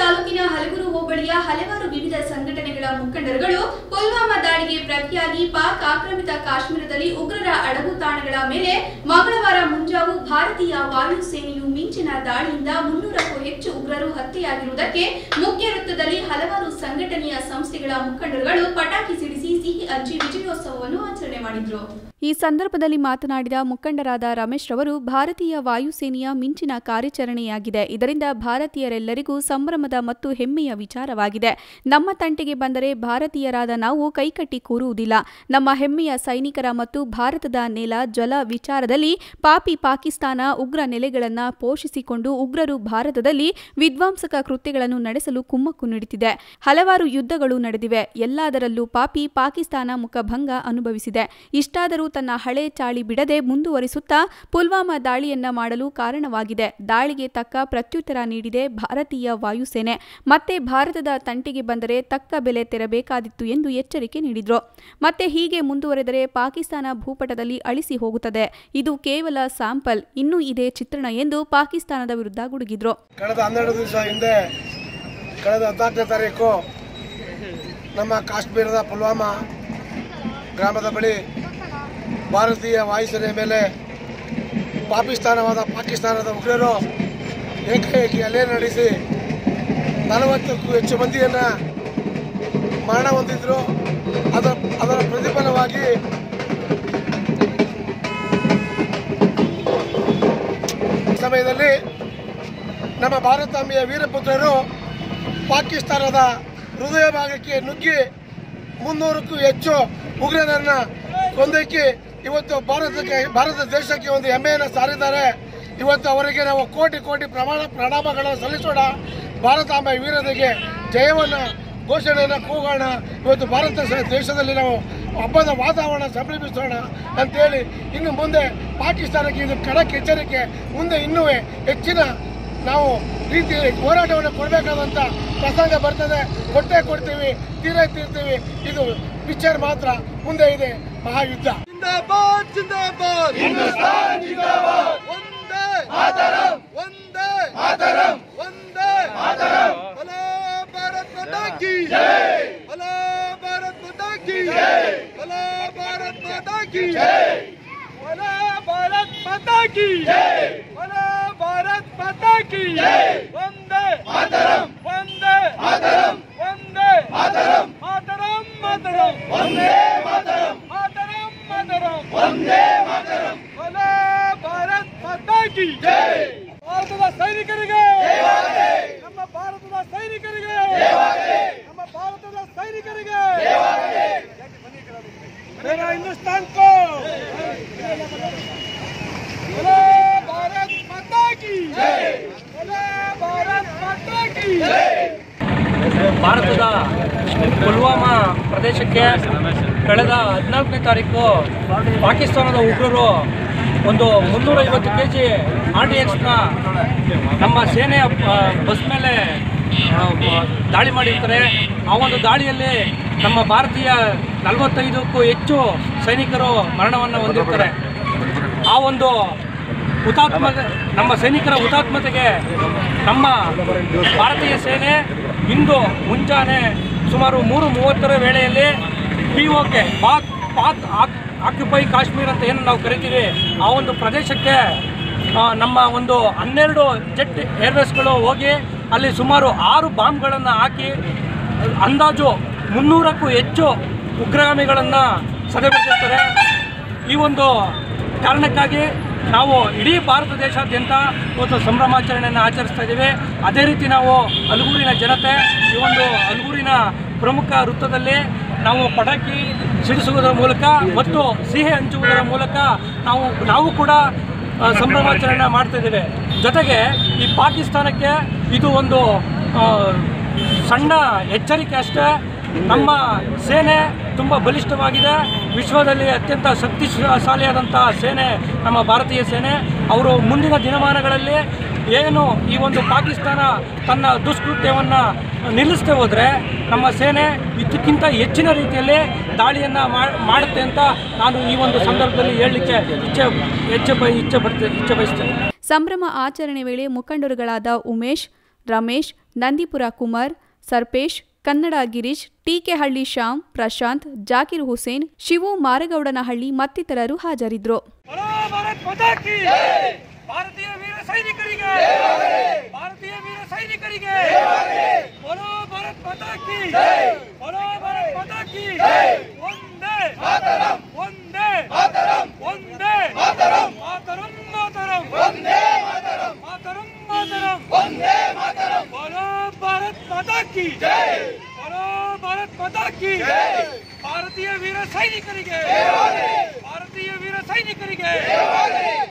ತಾಲೂಕಿನ ಹಲಗೂರು ಹೋಬಳಿಯ ಹಲವಾರು ವಿವಿಧ ಸಂಘಟನೆಗಳ ಮುಖಂಡರುಗಳು ಪುಲ್ವಾಮಾ ದಾಳಿಗೆ ಪ್ರತಿಯಾಗಿ ಪಾಕ್ ಆಕ್ರಮಿತ ಕಾಶ್ಮೀರದಲ್ಲಿ ಉಗ್ರರ ಅಡಗು ತಾಣಗಳ ಮೇಲೆ ಮಂಗಳವಾರ ಮುಂಜಾವು ಭಾರತೀಯ ವಾಯುಸೇನೆಯು ಮಿಂಚಿನ ದಾಳಿಯಿಂದ 300ಕ್ಕೂ ಹೆಚ್ಚು ಉಗ್ರರು ಹತ್ಯೆಯಾಗಿರುವುದಕ್ಕೆ ಮುಖ್ಯ ವೃತ್ತದಲ್ಲಿ ಹಲವಾರು ಸಂಘಟನೆಯ ಸಂಸ್ಥೆಗಳ ಮುಖಂಡರುಗಳು ಪಟಾಕಿ ಸಿಡಿಸಿ ಸಿಹಿ ಹಂಚಿ ವಿಜಯೋತ್ಸವವನ್ನು ಆಚರಣೆ ಮಾಡಿದರು. ಈ ಸಂದರ್ಭದಲ್ಲಿ ಮಾತನಾಡಿದ ಮುಖಂಡರಾದ ರಮೇಶ್ ರವರು ಭಾರತೀಯ ವಾಯುಸೇನೆಯ ಮಿಂಚಿನ ಕಾರ್ಯಾಚರಣೆಯಾಗಿದೆ. ಇದರಿಂದ ಭಾರತೀಯರೆಲ್ಲರಿಗೂ ಸಂಭ್ರಮದ ಮತ್ತು ಹೆಮ್ಮೆಯ ವಿಚಾರವಾಗಿದೆ. ನಮ್ಮ ತಂಟೆಗೆ ಬಂದರೆ ಭಾರತೀಯರಾದ ನಾವು ಕೈಕಟ್ಟಿ ಕೂರುವುದಿಲ್ಲ. ನಮ್ಮ ಹೆಮ್ಮೆಯ ಸೈನಿಕರ ಮತ್ತು ಭಾರತದ ನೆಲ ಜಲ ವಿಚಾರದಲ್ಲಿ ಪಾಪಿ ಪಾಕಿಸ್ತಾನ ಉಗ್ರ ನೆಲೆಗಳನ್ನು ಪೋಷಿಸಿಕೊಂಡು ಉಗ್ರರು ಭಾರತದಲ್ಲಿ ವಿಧ್ವಂಸಕ ಕೃತ್ಯಗಳನ್ನು ನಡೆಸಲು ಕುಮ್ಮಕ್ಕು ನೀಡುತ್ತಿದೆ. ಹಲವಾರು ಯುದ್ಧಗಳು ನಡೆದಿವೆ. ಎಲ್ಲದರಲ್ಲೂ ಪಾಪಿ ಪಾಕಿಸ್ತಾನ ಮುಖಭಂಗ ಅನುಭವಿಸಿದೆ. ಇಷ್ಟಾದರೂ ತನ್ನ ಹಳೆ ಚಾಳಿ ಬಿಡದೆ ಮುಂದುವರಿಸುತ್ತಾ ಪುಲ್ವಾಮಾ ದಾಳಿಯನ್ನ ಮಾಡಲು ಕಾರಣವಾಗಿದೆ. ದಾಳಿಗೆ ತಕ್ಕ ಪ್ರತ್ಯುತ್ತರ ನೀಡಿದೆ ಭಾರತೀಯ ವಾಯುಸೇನೆ. ಮತ್ತೆ ಭಾರತದ ತಂಟೆಗೆ ಬಂದರೆ ತಕ್ಕ ಬೆಲೆ ತೆರಬೇಕಾದಿತ್ತು ಎಂದು ಎಚ್ಚರಿಕೆ ನೀಡಿದರು. ಮತ್ತೆ ಹೀಗೆ ಮುಂದುವರೆದರೆ ಪಾಕಿಸ್ತಾನ ಭೂಪಟದಲ್ಲಿ ಅಳಿಸಿ ಹೋಗುತ್ತದೆ. ಇದು ಕೇವಲ ಸ್ಯಾಂಪಲ್, ಇನ್ನೂ ಇದೆ ಚಿತ್ರಣ ಎಂದು ಪಾಕಿಸ್ತಾನದ ವಿರುದ್ಧ ಗುಡುಗಿದ್ರು. ಕಳೆದ 12 ದಿವಸ ಹಿಂದೆ ಕಳೆದ 14ನೇ ತಾರೀಕು ನಮ್ಮ ಕಾಶ್ಮೀರದ ಪುಲ್ವಾಮಾ ಗ್ರಾಮದ ಬಳಿ ಭಾರತೀಯ ವಾಯುಸೇನೆ ಮೇಲೆ ಪಾಕಿಸ್ತಾನದ ಉಗ್ರರು ಏಕಾಏಕಿ ಹಲ್ಲೆ ನಡೆಸಿ 40ಕ್ಕೂ ಹೆಚ್ಚು ಮಂದಿಯನ್ನು ಮರಣ ಹೊಂದಿದ್ರು. ಅದರ ಪ್ರತಿಫಲವಾಗಿ ಸಮಯದಲ್ಲಿ ನಮ್ಮ ಭಾರತಾಂಬೆಯ ವೀರಪುತ್ರರು ಪಾಕಿಸ್ತಾನದ ಹೃದಯ ಭಾಗಕ್ಕೆ ನುಗ್ಗಿ 300ಕ್ಕೂ ಹೆಚ್ಚು ಉಗ್ರರನ್ನ ಕೊಂದಕ್ಕೆ ಇವತ್ತು ಭಾರತ ದೇಶಕ್ಕೆ ಒಂದು ಹೆಮ್ಮೆಯನ್ನು ಸಾರಿದ್ದಾರೆ. ಇವತ್ತು ಅವರಿಗೆ ನಾವು ಕೋಟಿ ಕೋಟಿ ಪ್ರಣಾಮಗಳನ್ನು ಸಲ್ಲಿಸೋಣ. ಭಾರತಾಂಬೆ ವೀರರಿಗೆ ಜಯವನ್ನು ಘೋಷಣೆಯನ್ನು ಕೂಗೋಣ. ಇವತ್ತು ಭಾರತ ದೇಶದಲ್ಲಿ ನಾವು ಹಬ್ಬದ ವಾತಾವರಣ ಸಂಭ್ರಮಿಸೋಣ ಅಂತೇಳಿ ಇನ್ನು ಮುಂದೆ ಪಾಕಿಸ್ತಾನಕ್ಕೆ ಇದು ಖಡಕ್ ಎಚ್ಚರಿಕೆ. ಮುಂದೆ ಇನ್ನೂ ಹೆಚ್ಚಿನ ನಾವು ರೀತಿ ಹೋರಾಟವನ್ನು ಕೊಡಬೇಕಾದಂಥ ಪ್ರಸಂಗ ಬರ್ತದೆ. ಕೊಟ್ಟೇ ಕೊಡ್ತೀವಿ, ತೀರ್ತೀವಿ. ಇದು ಪಿಕ್ಚರ್ ಮಾತ್ರ, ಮುಂದೆ ಇದೆ ಮಹಾಯುದ್ಧ. ಜಿಂದಾಬಾದ್ ಜಿಂದಾಬಾದ್ ಹಿಂದೂಸ್ತಾನ್ ಜಿಂದಾಬಾದ್. ವಂದೇ ಮಾತರಂ ವಂದೇ ಮಾತರಂ ವಂದೇ ಮಾತರಂ. ಭಲೋ ಭಾರತ್ ಮಾತಾ ಕಿ ಜೈ, ಭಲೋ ಭಾರತ್ ಮಾತಾ ಕಿ ಜೈ, ಭಲೋ ಭಾರತ್ ಮಾತಾ ಕಿ ಜೈ, ಭಲೋ ಭಾರತ್ ಮಾತಾ ಕಿ ಜೈ, ಭಲೋ ಭಾರತ್ ಮಾತಾ ಕಿ ಜೈ. ವಂದೇ ಮಾತರಂ ವಂದೇ ಮಾತರಂ ವಂದೇ ಮಾತರಂ ಮಾತರಂ ಮಾತರಂ ವಂದೇ ಮಾತರಂ ಮಾತರಂ ಮಾತರಂ ವಂದೇ ಮಾತರಂ. ಭಲೋ ಭಾರತ್ ಮಾತಾ ಕಿ ಜೈ. ಭಾರತದ ಸೈನಿಕರಿಗೆ ಜಯವಾಗಲಿ. ನಮ್ಮ ಭಾರತದ ಸೈನಿಕರಿಗೆ ಜಯವಾಗಲಿ. ನಮ್ಮ ಭಾರತದ ಸೈನಿಕರಿಗೆ ಜಯವಾಗಲಿ. ಮೇರಾ ಹಿಂದೂಸ್ತಾನ್ ಕೋ ಭಲೋ ಭಾರತ್ ಮಾತಾ ಕಿ ಜೈ, ಭಲೋ ಭಾರತ್ ಮಾತಾ ಕಿ ಜೈ. ಭಾರತದ ಪುಲ್ವಾಮಾ ಪ್ರದೇಶಕ್ಕೆ ಕಳೆದ 14ನೇ ತಾರೀಕು ಪಾಕಿಸ್ತಾನದ ಉಗ್ರರು ಒಂದು 350 kg RDXನ ನಮ್ಮ ಸೇನೆಯ ಬಸ್ ಮೇಲೆ ದಾಳಿ ಮಾಡಿರ್ತಾರೆ. ಆ ಒಂದು ದಾಳಿಯಲ್ಲಿ ನಮ್ಮ ಭಾರತೀಯ 45ಕ್ಕೂ ಹೆಚ್ಚು ಸೈನಿಕರು ಮರಣವನ್ನು ಹೊಂದಿರ್ತಾರೆ. ಆ ಒಂದು ನಮ್ಮ ಸೈನಿಕರ ಹುತಾತ್ಮತೆಗೆ ನಮ್ಮ ಭಾರತೀಯ ಸೇನೆ ಇಂದು ಮುಂಜಾನೆ ಸುಮಾರು 3:30 ವೇಳೆಯಲ್ಲಿ POK ಪಾಕ್ ಆಕ್ಯುಪೈ ಕಾಶ್ಮೀರ್ ಅಂತ ಏನು ನಾವು ಕರಿತೀವಿ, ಆ ಒಂದು ಪ್ರದೇಶಕ್ಕೆ ನಮ್ಮ ಒಂದು 12 ಜೆಟ್ ಏರ್ವೇಸ್ಗಳು ಹೋಗಿ ಅಲ್ಲಿ ಸುಮಾರು 6 ಬಾಂಬ್ಗಳನ್ನು ಹಾಕಿ ಅಂದಾಜು 300ಕ್ಕೂ ಹೆಚ್ಚು ಉಗ್ರಗಾಮಿಗಳನ್ನು ಸದೆಬಡಿದಿರ್ತಾರೆ. ಈ ಒಂದು ಕಾರಣಕ್ಕಾಗಿ ನಾವು ಇಡೀ ಭಾರತ ದೇಶಾದ್ಯಂತ ಒಂದು ಸಂಭ್ರಮಾಚರಣೆಯನ್ನು ಆಚರಿಸ್ತಾ ಇದ್ದೀವಿ. ಅದೇ ರೀತಿ ನಾವು ಹಲಗೂರಿನ ಜನತೆ ಈ ಒಂದು ಹಲಗೂರಿನ ಪ್ರಮುಖ ವೃತ್ತದಲ್ಲಿ ನಾವು ಪಟಾಕಿ ಸಿಡಿಸುವುದರ ಮೂಲಕ ಮತ್ತು ಸಿಹಿ ಹಂಚುವುದರ ಮೂಲಕ ನಾವು ಕೂಡ ಸಂಭ್ರಮಾಚರಣೆ ಮಾಡ್ತಾ ಇದ್ದೇವೆ. ಜೊತೆಗೆ ಈ ಪಾಕಿಸ್ತಾನಕ್ಕೆ ಇದು ಒಂದು ಸಣ್ಣ ಎಚ್ಚರಿಕೆ ಅಷ್ಟೇ. ನಮ್ಮ ಸೇನೆ ತುಂಬ ಬಲಿಷ್ಠವಾಗಿದೆ. ವಿಶ್ವದಲ್ಲಿ ಅತ್ಯಂತ ಶಕ್ತಿಶಾಲಿಯಾದಂತಹ ಸೇನೆ ನಮ್ಮ ಭಾರತೀಯ ಸೇನೆ. ಅವರು ಮುಂದಿನ ದಿನಮಾನಗಳಲ್ಲಿ ಏನು ಈ ಒಂದು ಪಾಕಿಸ್ತಾನ ತನ್ನ ದುಷ್ಕೃತ್ಯವನ್ನು ನಿಲ್ಲಿಸದೆ ಹೋದರೆ ನಮ್ಮ ಸೇನೆ ಇದಕ್ಕಿಂತ ಹೆಚ್ಚಿನ ರೀತಿಯಲ್ಲಿ ದಾಳಿಯನ್ನು ಮಾಡುತ್ತೆ ಅಂತ ನಾನು ಈ ಒಂದು ಸಂದರ್ಭದಲ್ಲಿ ಹೇಳಲಿಕ್ಕೆ ಇಚ್ಛೆ ಬಯಸ್ತೇನೆ. ಸಂಭ್ರಮ ಆಚರಣೆ ವೇಳೆ ಮುಖಂಡರುಗಳಾದ ಉಮೇಶ್, ರಮೇಶ್, ನಂದಿಪುರ ಕುಮಾರ್, ಸರ್ಪೇಶ್, ಕನ್ನಡ ಗಿರೀಶ್, ಟಿಕೆಹಳ್ಳಿ ಶ್ಯಾಮ್, ಪ್ರಶಾಂತ್, ಜಾಕಿರ್ ಹುಸೇನ್, ಶಿವು ಮಾರಗೌಡನಹಳ್ಳಿ ಮತ್ತಿತರರು ಹಾಜರಿದ್ದರು. ಭಾರತೀಯ ವೀರ ಸೈನಿಕರಿಗೆ ಭಾರತೀಯ ವೀರ ಸೈನಿಕರಿಗೆ बोलो भारत माता की बोलो भारत माता की वंदे मातरम वंदे मातरम वंदे मातरम मातरम मातरम वंदे मातरम मातरम मातरम वंदे मातरम बोलो भारत माता की जय बोलो भारत माता की जय ಭಾರತೀಯ ವೀರ ಸೈನಿಕರಿಗೆ ಭಾರತೀಯ ವೀರ ಸೈನಿಕರಿಗೆ